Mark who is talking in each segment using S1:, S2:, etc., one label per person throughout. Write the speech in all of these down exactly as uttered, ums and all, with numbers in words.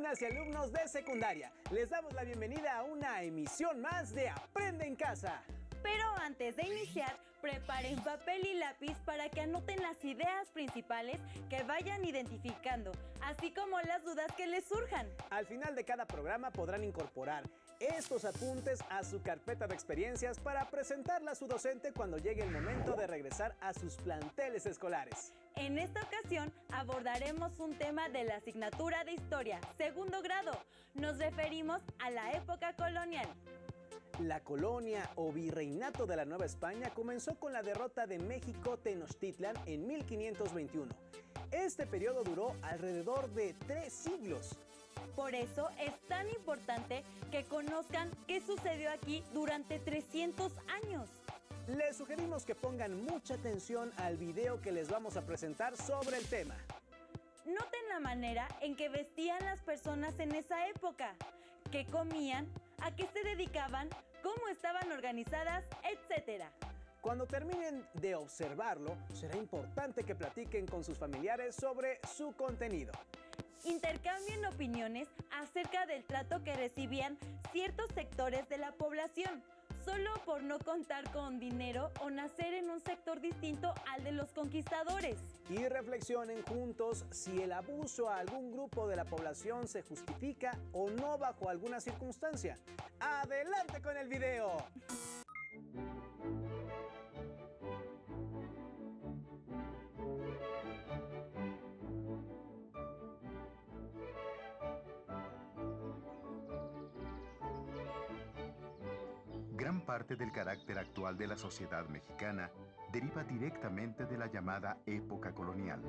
S1: alumnas y alumnos de secundaria. Les damos la bienvenida a una emisión más de Aprende en Casa.
S2: Pero antes de iniciar, preparen papel y lápiz para que anoten las ideas principales que vayan identificando, así como las dudas que les surjan.
S1: Al final de cada programa podrán incorporar estos apuntes a su carpeta de experiencias para presentarla a su docente cuando llegue el momento de regresar a sus planteles escolares.
S2: En esta ocasión abordaremos un tema de la asignatura de Historia, segundo grado. Nos referimos a la época colonial.
S1: La colonia o virreinato de la Nueva España comenzó con la derrota de México Tenochtitlan en mil quinientos veintiuno. Este periodo duró alrededor de tres siglos.
S2: Por eso es tan importante que conozcan qué sucedió aquí durante trescientos años.
S1: Les sugerimos que pongan mucha atención al video que les vamos a presentar sobre el tema.
S2: Noten la manera en que vestían las personas en esa época, qué comían, a qué se dedicaban, cómo estaban organizadas, etcétera.
S1: Cuando terminen de observarlo, será importante que platiquen con sus familiares sobre su contenido.
S2: Intercambien opiniones acerca del trato que recibían ciertos sectores de la población, solo por no contar con dinero o nacer en un sector distinto al de los conquistadores.
S1: Y reflexionen juntos si el abuso a algún grupo de la población se justifica o no bajo alguna circunstancia. ¡Adelante con el video!
S3: Gran parte del carácter actual de la sociedad mexicana deriva directamente de la llamada época colonial.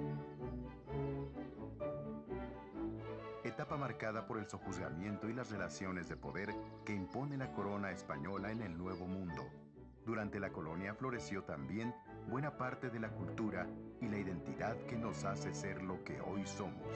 S3: Etapa marcada por el sojuzgamiento y las relaciones de poder que impone la corona española en el Nuevo Mundo. Durante la colonia floreció también buena parte de la cultura y la identidad que nos hace ser lo que hoy somos.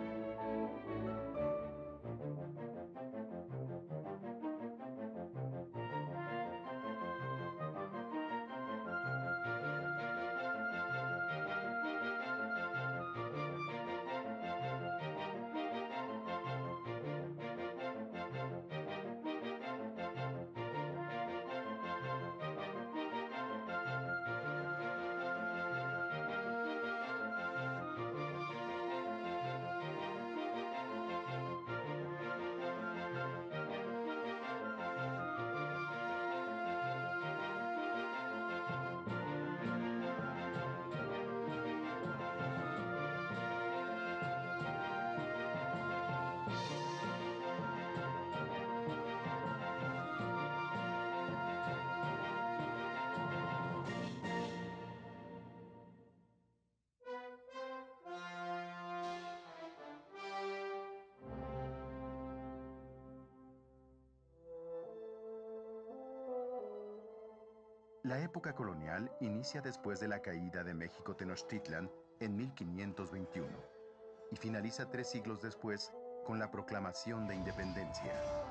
S3: La época colonial inicia después de la caída de México Tenochtitlan en mil quinientos veintiuno y finaliza tres siglos después con la proclamación de independencia.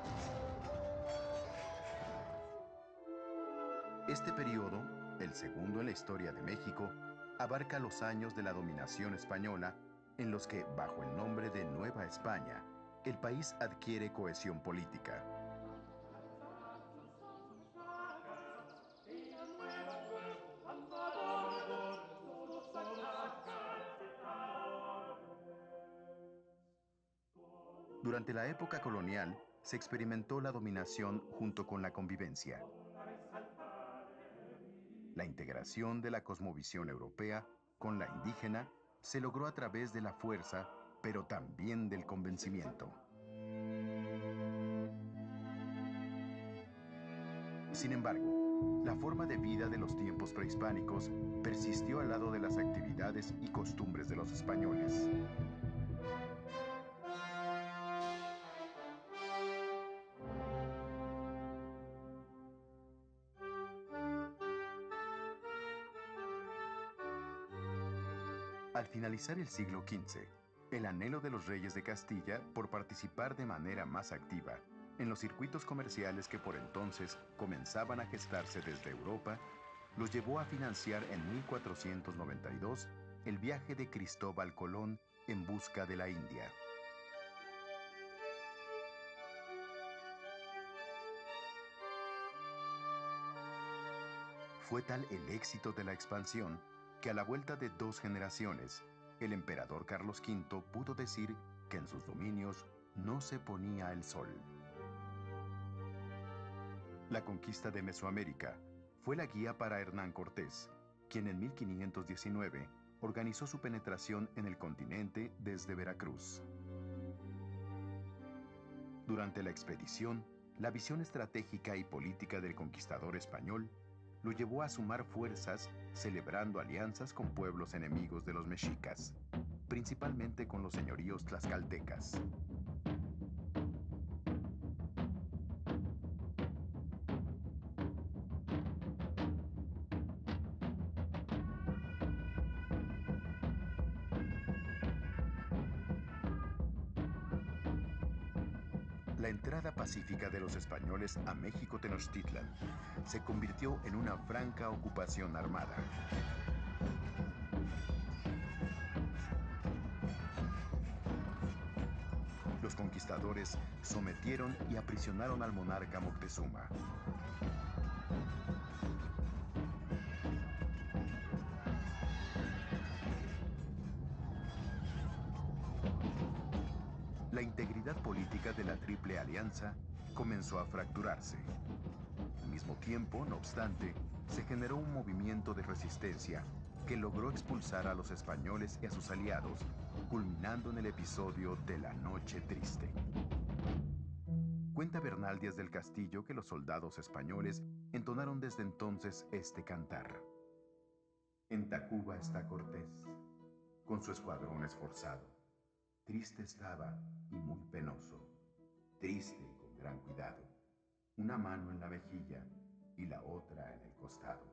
S3: Este periodo, el segundo en la historia de México, abarca los años de la dominación española en los que, bajo el nombre de Nueva España, el país adquiere cohesión política. Durante la época colonial, se experimentó la dominación junto con la convivencia. La integración de la cosmovisión europea con la indígena se logró a través de la fuerza, pero también del convencimiento. Sin embargo, la forma de vida de los tiempos prehispánicos persistió al lado de las actividades y costumbres de los españoles. Al finalizar el siglo quince, el anhelo de los reyes de Castilla por participar de manera más activa en los circuitos comerciales que por entonces comenzaban a gestarse desde Europa, los llevó a financiar en mil cuatrocientos noventa y dos el viaje de Cristóbal Colón en busca de la India. Fue tal el éxito de la expansión que a la vuelta de dos generaciones, el emperador Carlos quinto pudo decir que en sus dominios no se ponía el sol. La conquista de Mesoamérica fue la guía para Hernán Cortés, quien en mil quinientos diecinueve organizó su penetración en el continente desde Veracruz. Durante la expedición, la visión estratégica y política del conquistador español lo llevó a sumar fuerzas, celebrando alianzas con pueblos enemigos de los mexicas, principalmente con los señoríos tlaxcaltecas. La entrada pacífica de los españoles a México Tenochtitlan se convirtió en una franca ocupación armada. Los conquistadores sometieron y aprisionaron al monarca Moctezuma. La integridad política de la Triple Alianza comenzó a fracturarse. Al mismo tiempo, no obstante, se generó un movimiento de resistencia que logró expulsar a los españoles y a sus aliados, culminando en el episodio de la Noche Triste. Cuenta Bernal Díaz del Castillo que los soldados españoles entonaron desde entonces este cantar. En Tacuba está Cortés, con su escuadrón esforzado. Triste estaba y muy penoso, triste y con gran cuidado, una mano en la mejilla y la otra en el costado.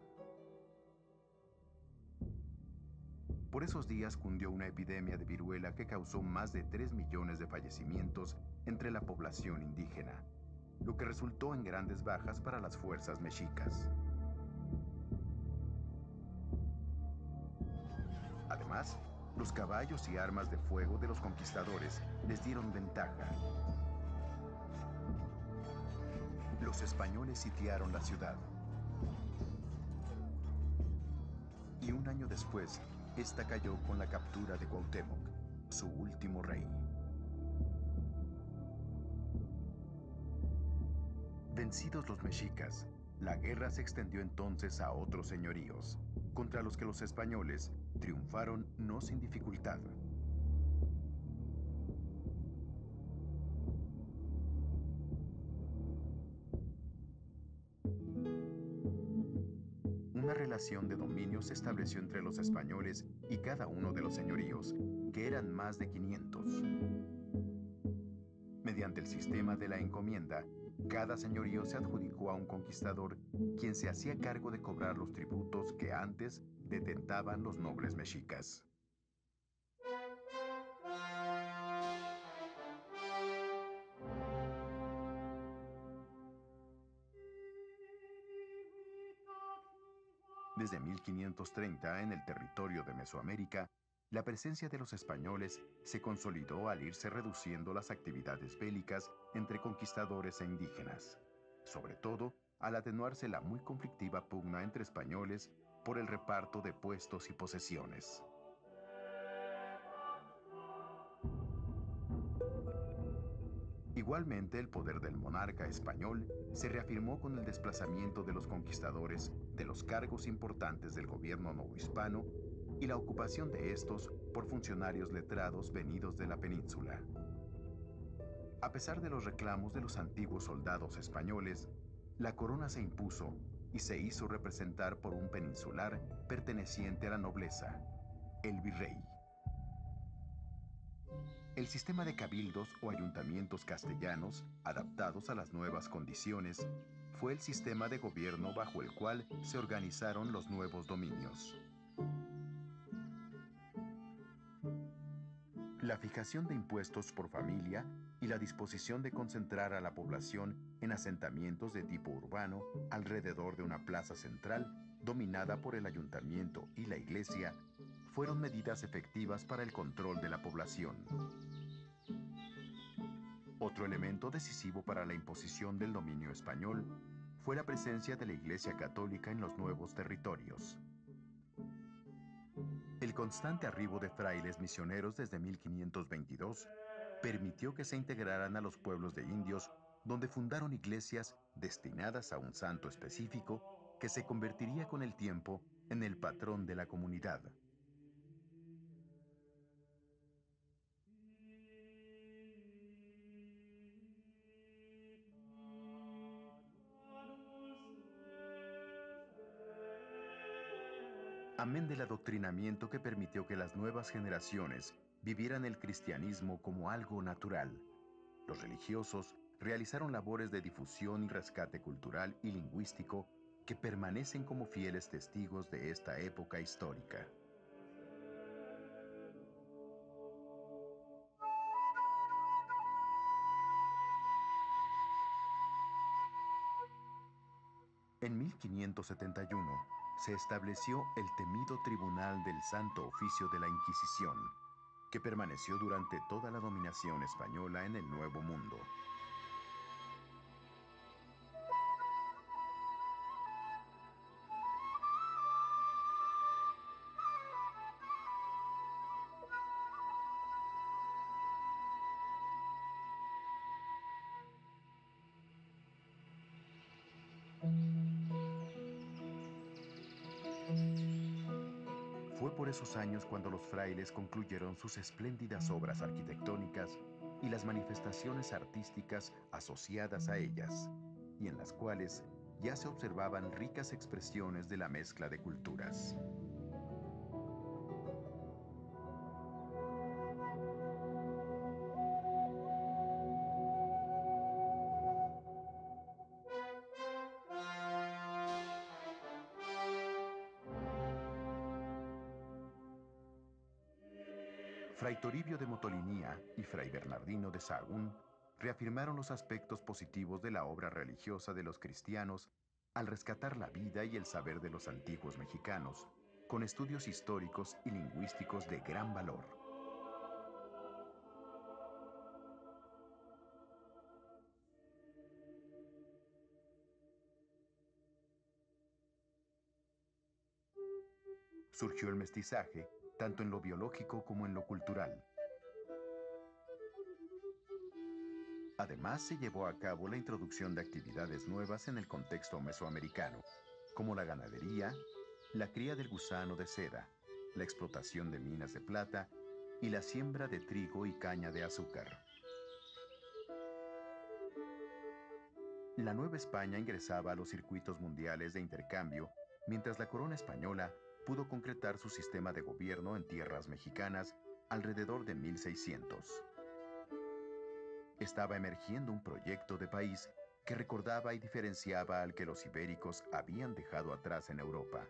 S3: Por esos días cundió una epidemia de viruela que causó más de tres millones de fallecimientos entre la población indígena, lo que resultó en grandes bajas para las fuerzas mexicas. Además, los caballos y armas de fuego de los conquistadores les dieron ventaja. Los españoles sitiaron la ciudad. Y un año después, esta cayó con la captura de Cuauhtémoc, su último rey. Vencidos los mexicas, la guerra se extendió entonces a otros señoríos, contra los que los españoles triunfaron no sin dificultad. Una relación de dominio se estableció entre los españoles y cada uno de los señoríos, que eran más de quinientos. Mediante el sistema de la encomienda, cada señorío se adjudicó a un conquistador, quien se hacía cargo de cobrar los tributos que antes detentaban los nobles mexicas. Desde mil quinientos treinta, en el territorio de Mesoamérica, la presencia de los españoles se consolidó al irse reduciendo las actividades bélicas entre conquistadores e indígenas, sobre todo al atenuarse la muy conflictiva pugna entre españoles por el reparto de puestos y posesiones. Igualmente, el poder del monarca español se reafirmó con el desplazamiento de los conquistadores de los cargos importantes del gobierno novohispano y la ocupación de estos por funcionarios letrados venidos de la península. A pesar de los reclamos de los antiguos soldados españoles, la corona se impuso y se hizo representar por un peninsular perteneciente a la nobleza, el virrey. El sistema de cabildos o ayuntamientos castellanos, adaptados a las nuevas condiciones, fue el sistema de gobierno bajo el cual se organizaron los nuevos dominios. La fijación de impuestos por familia y la disposición de concentrar a la población en asentamientos de tipo urbano alrededor de una plaza central dominada por el ayuntamiento y la iglesia fueron medidas efectivas para el control de la población. Otro elemento decisivo para la imposición del dominio español fue la presencia de la Iglesia Católica en los nuevos territorios. El constante arribo de frailes misioneros desde mil quinientos veintidós permitió que se integraran a los pueblos de indios, donde fundaron iglesias destinadas a un santo específico que se convertiría con el tiempo en el patrón de la comunidad. Amén del adoctrinamiento que permitió que las nuevas generaciones vivieran el cristianismo como algo natural, los religiosos realizaron labores de difusión y rescate cultural y lingüístico que permanecen como fieles testigos de esta época histórica. En mil quinientos setenta y uno se estableció el temido Tribunal del Santo Oficio de la Inquisición, que permaneció durante toda la dominación española en el Nuevo Mundo. Fue por esos años cuando los frailes concluyeron sus espléndidas obras arquitectónicas y las manifestaciones artísticas asociadas a ellas, y en las cuales ya se observaban ricas expresiones de la mezcla de culturas. Fray Toribio de Motolinía y Fray Bernardino de Sahagún reafirmaron los aspectos positivos de la obra religiosa de los cristianos al rescatar la vida y el saber de los antiguos mexicanos, con estudios históricos y lingüísticos de gran valor. Surgió el mestizaje, tanto en lo biológico como en lo cultural. Además, se llevó a cabo la introducción de actividades nuevas en el contexto mesoamericano, como la ganadería, la cría del gusano de seda, la explotación de minas de plata y la siembra de trigo y caña de azúcar. La Nueva España ingresaba a los circuitos mundiales de intercambio, mientras la corona española pudo concretar su sistema de gobierno en tierras mexicanas alrededor de mil seiscientos. Estaba emergiendo un proyecto de país que recordaba y diferenciaba al que los ibéricos habían dejado atrás en Europa.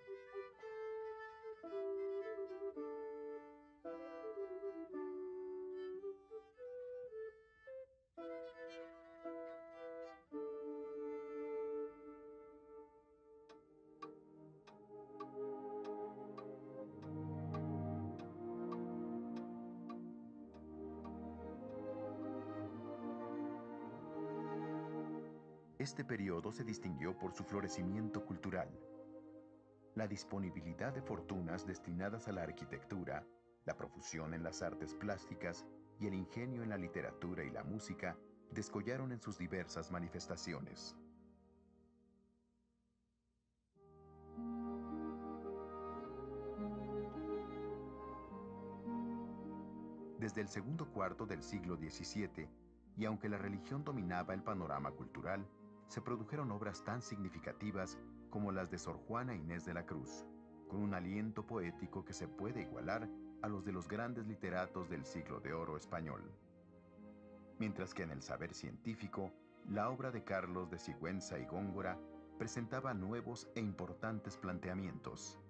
S3: Este periodo se distinguió por su florecimiento cultural. La disponibilidad de fortunas destinadas a la arquitectura, la profusión en las artes plásticas y el ingenio en la literatura y la música descollaron en sus diversas manifestaciones. Desde el segundo cuarto del siglo diecisiete, y aunque la religión dominaba el panorama cultural, se produjeron obras tan significativas como las de Sor Juana Inés de la Cruz, con un aliento poético que se puede igualar a los de los grandes literatos del siglo de oro español. Mientras que en el saber científico, la obra de Carlos de Sigüenza y Góngora presentaba nuevos e importantes planteamientos.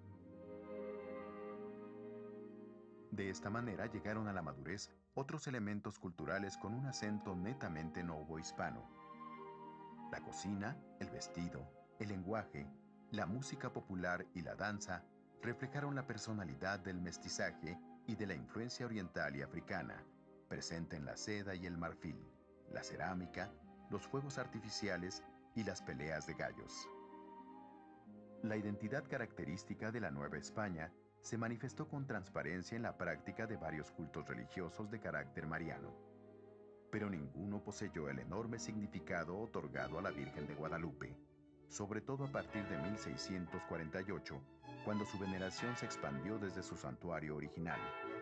S3: De esta manera llegaron a la madurez otros elementos culturales con un acento netamente novohispano. La cocina, el vestido, el lenguaje, la música popular y la danza reflejaron la personalidad del mestizaje y de la influencia oriental y africana, presente en la seda y el marfil, la cerámica, los fuegos artificiales y las peleas de gallos. La identidad característica de la Nueva España se manifestó con transparencia en la práctica de varios cultos religiosos de carácter mariano, pero ninguno poseyó el enorme significado otorgado a la Virgen de Guadalupe, sobre todo a partir de mil seiscientos cuarenta y ocho, cuando su veneración se expandió desde su santuario original.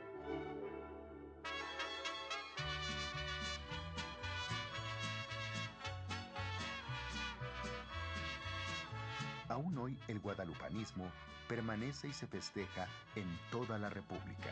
S3: Aún hoy el guadalupanismo permanece y se festeja en toda la República.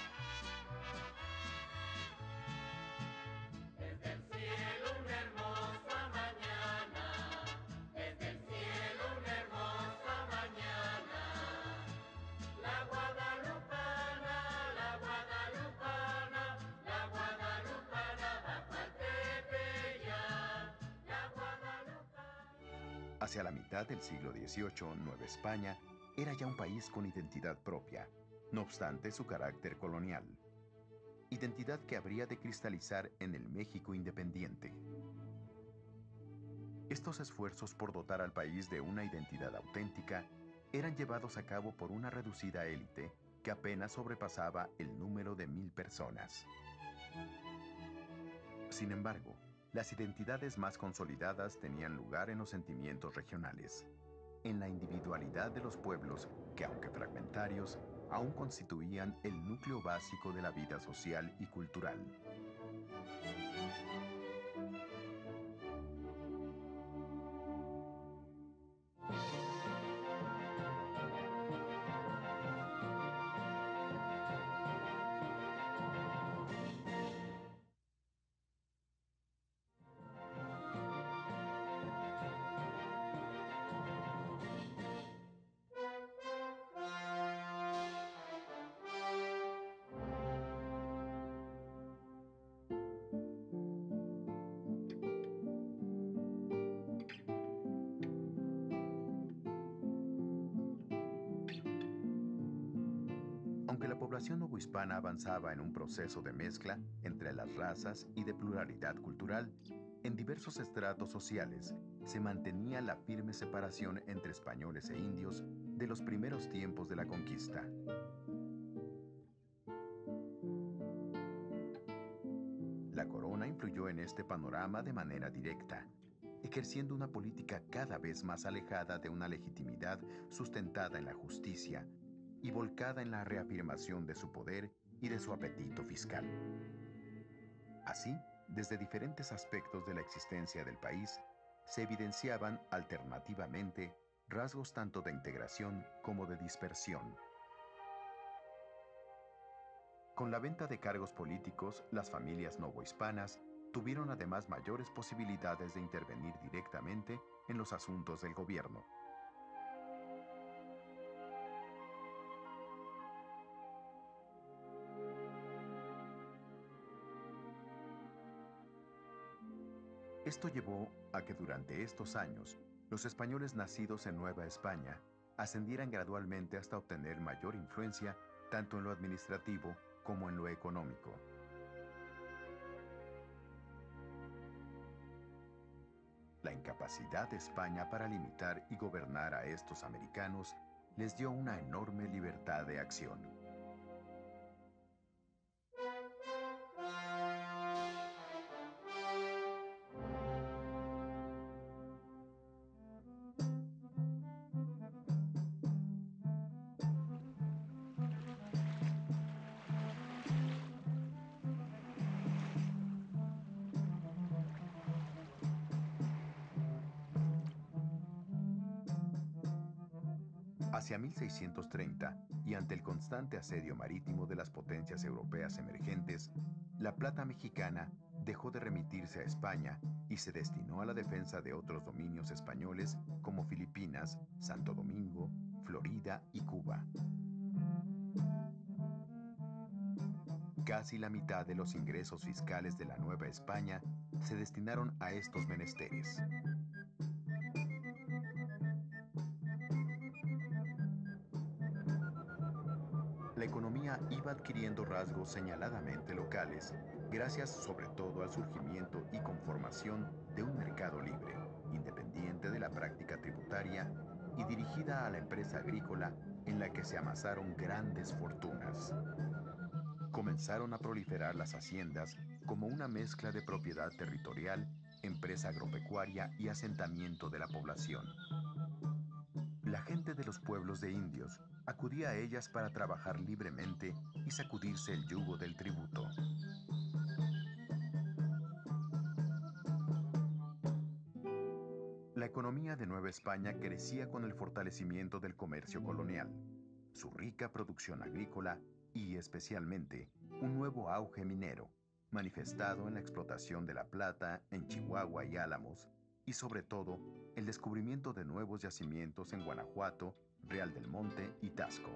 S4: Desde el cielo una hermosa mañana, desde el cielo una hermosa mañana, la guadalupana, la guadalupana, la guadalupana bajo el Tepeyac, la guadalupana.
S3: Hacia la mitad del siglo dieciocho, Nueva España era ya un país con identidad propia, no obstante su carácter colonial. Identidad que habría de cristalizar en el México independiente. Estos esfuerzos por dotar al país de una identidad auténtica eran llevados a cabo por una reducida élite que apenas sobrepasaba el número de mil personas. Sin embargo, las identidades más consolidadas tenían lugar en los sentimientos regionales, en la individualidad de los pueblos que, aunque fragmentarios, aún constituían el núcleo básico de la vida social y cultural. Aunque la población novohispana avanzaba en un proceso de mezcla entre las razas y de pluralidad cultural, en diversos estratos sociales se mantenía la firme separación entre españoles e indios de los primeros tiempos de la conquista. La corona influyó en este panorama de manera directa, ejerciendo una política cada vez más alejada de una legitimidad sustentada en la justicia y volcada en la reafirmación de su poder y de su apetito fiscal. Así, desde diferentes aspectos de la existencia del país, se evidenciaban alternativamente rasgos tanto de integración como de dispersión. Con la venta de cargos políticos, las familias novohispanas tuvieron además mayores posibilidades de intervenir directamente en los asuntos del gobierno. Esto llevó a que durante estos años, los españoles nacidos en Nueva España ascendieran gradualmente hasta obtener mayor influencia tanto en lo administrativo como en lo económico. La incapacidad de España para limitar y gobernar a estos americanos les dio una enorme libertad de acción. Hacia mil seiscientos treinta, y ante el constante asedio marítimo de las potencias europeas emergentes, la plata mexicana dejó de remitirse a España y se destinó a la defensa de otros dominios españoles como Filipinas, Santo Domingo, Florida y Cuba. Casi la mitad de los ingresos fiscales de la Nueva España se destinaron a estos menesteres. La economía iba adquiriendo rasgos señaladamente locales, gracias sobre todo al surgimiento y conformación de un mercado libre, independiente independiente de la práctica tributaria y dirigida a la empresa agrícola en la que se amasaron grandes fortunas. Comenzaron a proliferar las haciendas como una mezcla de propiedad territorial, empresa agropecuaria y asentamiento de la población. La gente de los pueblos de indios acudía a ellas para trabajar libremente y sacudirse el yugo del tributo. La economía de Nueva España crecía con el fortalecimiento del comercio colonial, su rica producción agrícola y, especialmente, un nuevo auge minero, manifestado en la explotación de la plata en Chihuahua y Álamos, y sobre todo, el descubrimiento de nuevos yacimientos en Guanajuato, Real del Monte y Tasco.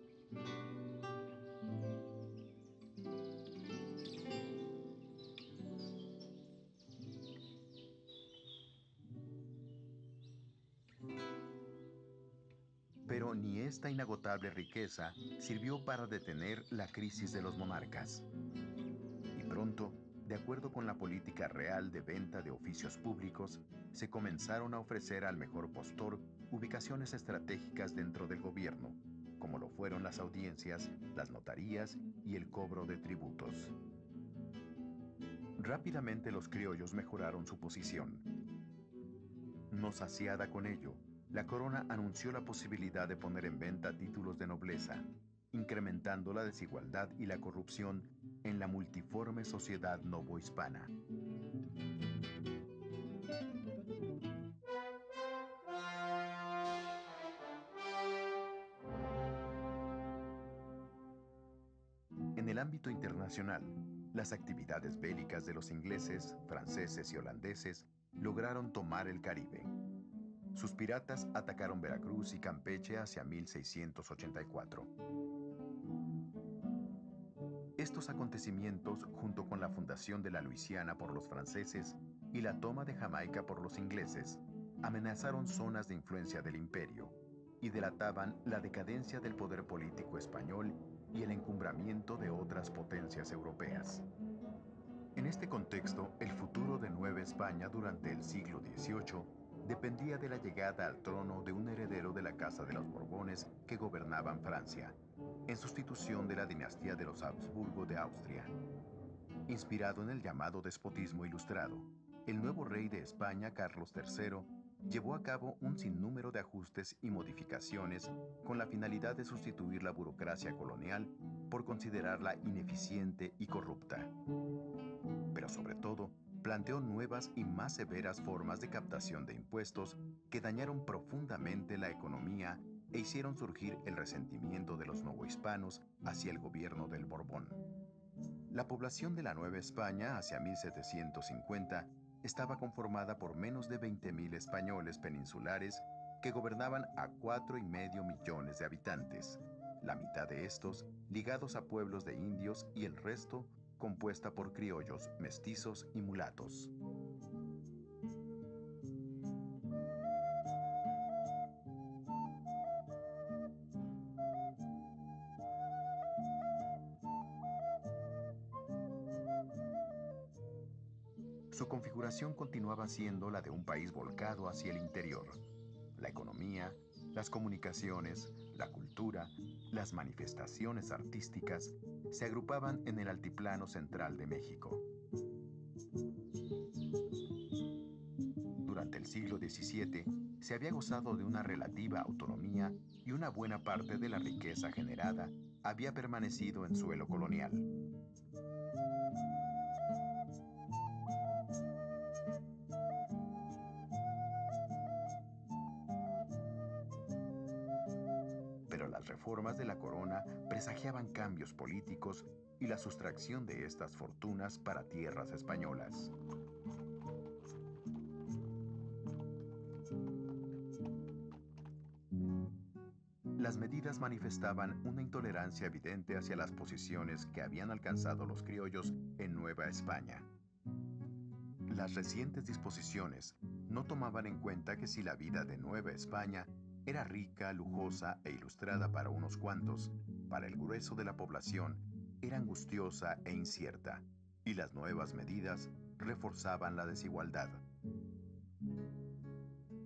S3: Pero ni esta inagotable riqueza sirvió para detener la crisis de los monarcas. Y pronto, de acuerdo con la política real de venta de oficios públicos, se comenzaron a ofrecer al mejor postor ubicaciones estratégicas dentro del gobierno, como lo fueron las audiencias, las notarías y el cobro de tributos. Rápidamente los criollos mejoraron su posición. No saciada con ello, la corona anunció la posibilidad de poner en venta títulos de nobleza, incrementando la desigualdad y la corrupción en la multiforme sociedad novohispana. En el ámbito internacional, las actividades bélicas de los ingleses, franceses y holandeses lograron tomar el Caribe. Sus piratas atacaron Veracruz y Campeche hacia mil seiscientos ochenta y cuatro. Estos acontecimientos, junto con la fundación de la Luisiana por los franceses y la toma de Jamaica por los ingleses, amenazaron zonas de influencia del imperio y delataban la decadencia del poder político español y el encumbramiento de otras potencias europeas. En este contexto, el futuro de Nueva España durante el siglo dieciocho dependía de la llegada al trono de un heredero de la Casa de los Borbones que gobernaban Francia, en sustitución de la dinastía de los Habsburgo de Austria. Inspirado en el llamado despotismo ilustrado, el nuevo rey de España, Carlos tercero, llevó a cabo un sinnúmero de ajustes y modificaciones con la finalidad de sustituir la burocracia colonial por considerarla ineficiente y corrupta. Pero sobre todo, planteó nuevas y más severas formas de captación de impuestos que dañaron profundamente la economía e hicieron surgir el resentimiento de los novohispanos hacia el gobierno del Borbón. La población de la Nueva España hacia mil setecientos cincuenta estaba conformada por menos de veinte mil españoles peninsulares que gobernaban a cuatro y medio millones de habitantes, la mitad de estos ligados a pueblos de indios y el resto compuesta por criollos, mestizos y mulatos. Su configuración continuaba siendo la de un país volcado hacia el interior. La economía, las comunicaciones, la cultura, las manifestaciones artísticas se agrupaban en el altiplano central de México. Durante el siglo diecisiete se había gozado de una relativa autonomía y una buena parte de la riqueza generada había permanecido en suelo colonial. Pero las reformas de la corona presagiaban cambios políticos y la sustracción de estas fortunas para tierras españolas. Las medidas manifestaban una intolerancia evidente hacia las posiciones que habían alcanzado los criollos en Nueva España. Las recientes disposiciones no tomaban en cuenta que si la vida de Nueva España era rica, lujosa e ilustrada para unos cuantos, para el grueso de la población era angustiosa e incierta, y las nuevas medidas reforzaban la desigualdad.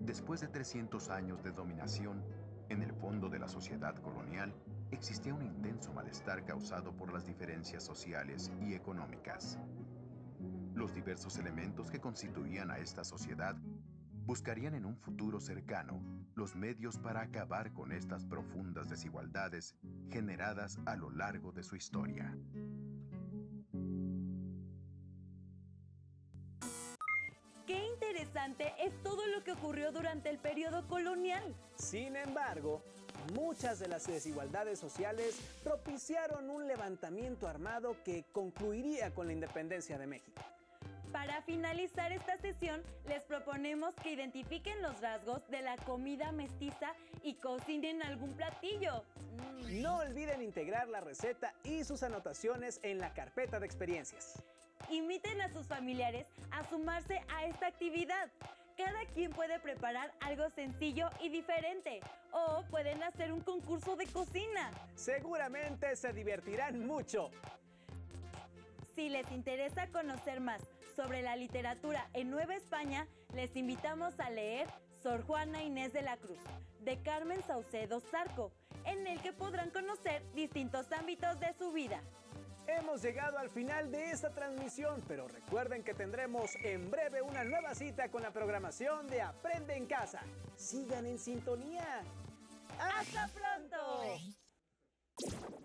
S3: Después de trescientos años de dominación, en el fondo de la sociedad colonial existía un intenso malestar causado por las diferencias sociales y económicas. Los diversos elementos que constituían a esta sociedad buscarían en un futuro cercano los medios para acabar con estas profundas desigualdades generadas a lo largo de su historia.
S2: Qué interesante es todo lo que ocurrió durante el periodo colonial.
S1: Sin embargo, muchas de las desigualdades sociales propiciaron un levantamiento armado que concluiría con la independencia de México.
S2: Para finalizar esta sesión, les proponemos que identifiquen los rasgos de la comida mestiza y cocinen algún platillo. Mm.
S1: No olviden integrar la receta y sus anotaciones en la carpeta de experiencias.
S2: Inviten a sus familiares a sumarse a esta actividad. Cada quien puede preparar algo sencillo y diferente, o pueden hacer un concurso de cocina.
S1: Seguramente se divertirán mucho.
S2: Si les interesa conocer más sobre la literatura en Nueva España, les invitamos a leer Sor Juana Inés de la Cruz, de Carmen Saucedo Zarco, en el que podrán conocer distintos ámbitos de su vida.
S1: Hemos llegado al final de esta transmisión, pero recuerden que tendremos en breve una nueva cita con la programación de Aprende en Casa. Sigan en sintonía.
S2: ¡Hasta pronto!